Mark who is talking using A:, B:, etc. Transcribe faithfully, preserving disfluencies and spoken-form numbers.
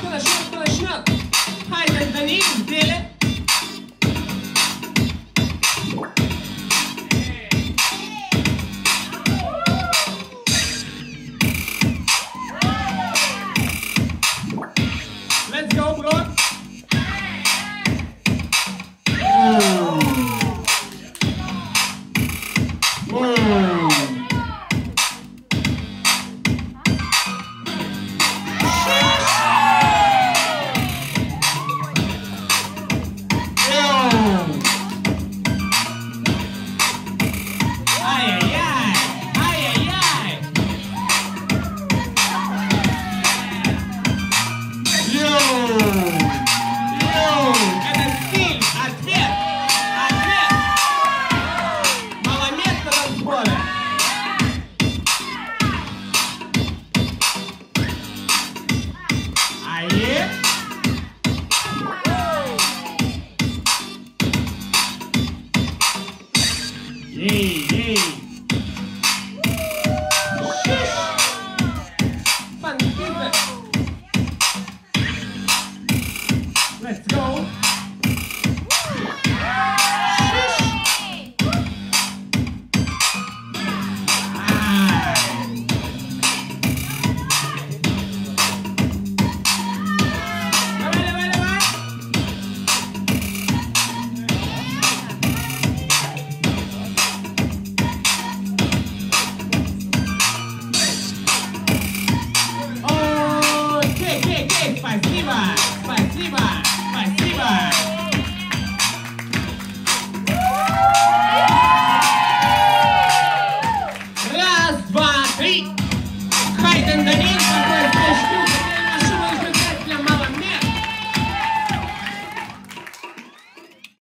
A: кто начнет, кто начнет? Хайден, Даниил в деле. Let's go, bro. Ей, ей. Фантазия. Let's go. Спасибо, спасибо, спасибо. Раз, два, три. Хайден, Даниил.